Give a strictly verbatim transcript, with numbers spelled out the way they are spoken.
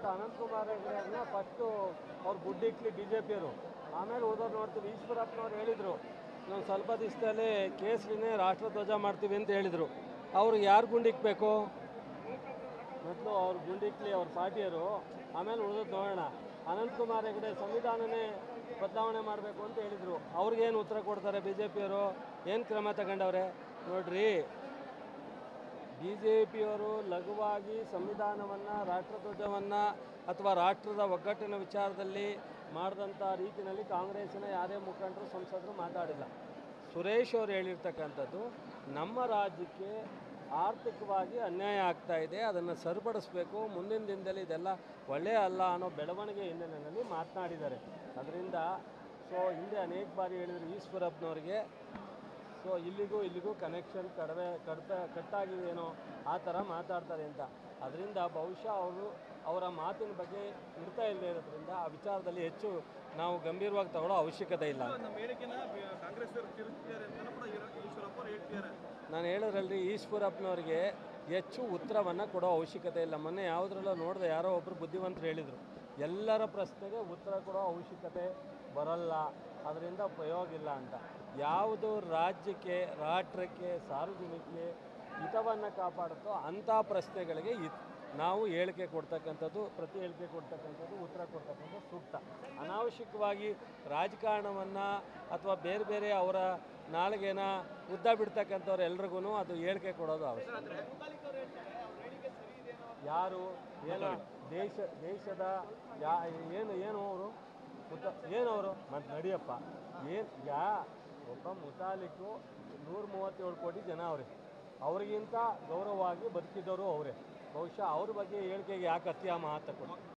ಮತ್ತು ಅನಂತಕುಮಾರ್ ಹೆಗಡೆಯವ್ರನ್ನ ಫಸ್ಟು ಅವ್ರು ಗುಡ್ಡಿಕ್ಲಿ B J ಪಿಯವರು, ಆಮೇಲೆ ಉಳಿದವ್ರು ನೋಡ್ತೀವಿ. ಈಶ್ವರಪ್ಪನವ್ರು ಹೇಳಿದರು ನಾವು ಸ್ವಲ್ಪ ದಿವಸದಲ್ಲಿ ಕೇಸರಿನೇ ರಾಷ್ಟ್ರಧ್ವಜ ಮಾಡ್ತೀವಿ ಅಂತ ಹೇಳಿದರು. ಅವ್ರಿಗೆ ಯಾರು ಗುಂಡಿಕ್ಬೇಕು? ಮೊದಲು ಅವ್ರು ಗುಂಡಿಕ್ಲಿ ಅವ್ರ ಪಾರ್ಟಿಯವರು, ಆಮೇಲೆ ಉಳಿದದ್ದು ನೋಡೋಣ. ಅನಂತಕುಮಾರ್ ಹೆಗಡೆ ಸಂವಿಧಾನನೇ ಬದಲಾವಣೆ ಮಾಡಬೇಕು ಅಂತ ಹೇಳಿದರು. ಅವ್ರಿಗೇನು ಉತ್ತರ ಕೊಡ್ತಾರೆ ಬಿ ಜೆ ಪಿಯವರು? ಏನು ಕ್ರಮ ತಗೊಂಡವ್ರೆ ನೋಡ್ರಿ. ಬಿ ಜೆ ಪಿಯವರು ಲಘುವಾಗಿ ಸಂವಿಧಾನವನ್ನು, ರಾಷ್ಟ್ರಧ್ವಜವನ್ನು ಅಥವಾ ರಾಷ್ಟ್ರದ ಒಗ್ಗಟ್ಟಿನ ವಿಚಾರದಲ್ಲಿ ಮಾಡಿದಂಥ ರೀತಿಯಲ್ಲಿ ಕಾಂಗ್ರೆಸ್ಸಿನ ಯಾರೇ ಮುಖಂಡರು ಸಂಸದರು ಮಾತಾಡಿಲ್ಲ. ಸುರೇಶ್ ಅವರು ಹೇಳಿರ್ತಕ್ಕಂಥದ್ದು ನಮ್ಮ ರಾಜ್ಯಕ್ಕೆ ಆರ್ಥಿಕವಾಗಿ ಅನ್ಯಾಯ ಆಗ್ತಾ ಇದೆ, ಅದನ್ನು ಸರಿಪಡಿಸಬೇಕು, ಮುಂದಿನ ದಿನದಲ್ಲಿ ಇದೆಲ್ಲ ಒಳ್ಳೆಯ ಅಲ್ಲ ಅನ್ನೋ ಬೆಳವಣಿಗೆ ಹಿನ್ನೆಲೆಯಲ್ಲಿ ಮಾತನಾಡಿದ್ದಾರೆ. ಅದರಿಂದ ಸೊ ಹಿಂದೆ ಅನೇಕ ಬಾರಿ ಹೇಳಿದರು ಈಶ್ವರಪ್ಪನವ್ರಿಗೆ, ಸೊ ಇಲ್ಲಿಗೂ ಇಲ್ಲಿಗೂ ಕನೆಕ್ಷನ್ ಕಡಿಮೆ ಕಡ್ತ ಕಟ್ಟಾಗಿದೆಯೇನೋ ಆ ಥರ ಮಾತಾಡ್ತಾರೆ ಅಂತ. ಅದರಿಂದ ಬಹುಶಃ ಅವರು ಅವರ ಮಾತಿನ ಬಗ್ಗೆ ಇಡ್ತಾ ಇಲ್ಲದೆ ಇರೋದ್ರಿಂದ ಆ ವಿಚಾರದಲ್ಲಿ ಹೆಚ್ಚು ನಾವು ಗಂಭೀರವಾಗಿ ತಗೊಳ್ಳೋ ಅವಶ್ಯಕತೆ ಇಲ್ಲ. ನಾನು ಹೇಳೋದ್ರಲ್ಲಿ ಈಶ್ವರಪ್ಪನವ್ರಿಗೆ ಹೆಚ್ಚು ಉತ್ತರವನ್ನು ಕೊಡೋ ಅವಶ್ಯಕತೆ ಇಲ್ಲ. ಮೊನ್ನೆ ಯಾವುದ್ರಲ್ಲೋ ನೋಡಿದೆ, ಯಾರೋ ಒಬ್ಬರು ಬುದ್ಧಿವಂತರು ಹೇಳಿದರು, ಎಲ್ಲರ ಪ್ರಶ್ನೆಗೆ ಉತ್ತರ ಕೊಡೋ ಅವಶ್ಯಕತೆ ಬರಲ್ಲ, ಅದರಿಂದ ಉಪಯೋಗ ಇಲ್ಲ ಅಂತ. ಯಾವುದು ರಾಜ್ಯಕ್ಕೆ, ರಾಷ್ಟ್ರಕ್ಕೆ, ಸಾರ್ವಜನಿಕರಿಗೆ ಹಿತವನ್ನು ಕಾಪಾಡುತ್ತೋ ಅಂಥ ಪ್ರಶ್ನೆಗಳಿಗೆ ಇತ್ ನಾವು ಹೇಳಿಕೆ ಕೊಡ್ತಕ್ಕಂಥದ್ದು, ಪ್ರತಿ ಹೇಳಿಕೆ ಕೊಡ್ತಕ್ಕಂಥದ್ದು, ಉತ್ತರ ಕೊಡ್ತಕ್ಕಂಥದ್ದು ಸೂಕ್ತ. ಅನಾವಶ್ಯಕವಾಗಿ ರಾಜಕಾರಣವನ್ನು ಅಥವಾ ಬೇರೆ ಬೇರೆ ಅವರ ನಾಳೆಗೇನ ಉದ್ದ ಬಿಡ್ತಕ್ಕಂಥವ್ರು ಎಲ್ರಿಗೂ ಅದು ಹೇಳಿಕೆ ಕೊಡೋದು ಅವಶ್ಯಕ. ಯಾರು ಏನು ದೇಶ ದೇಶದ ಯಾ ಏನು ಏನು ಅವರು ಮುತ ಏನವರು ಮತ್ತು ನಡಿಯಪ್ಪ ಏನು ಯಾ ಒಬ್ಬ ಮುತಾಲಿಕು ನೂರ ಮೂವತ್ತೇಳು ಕೋಟಿ ಜನ ಅವರೇ, ಅವ್ರಿಗಿಂತ ಗೌರವವಾಗಿ ಬದುಕಿದ್ದವರು ಅವರೇ. ಬಹುಶಃ ಅವ್ರ ಬಗ್ಗೆ ಹೇಳಿಕೆಗೆ ಯಾಕೆ ಅತ್ಯ ಮಹತ್ವ ಕೊಟ್ಟು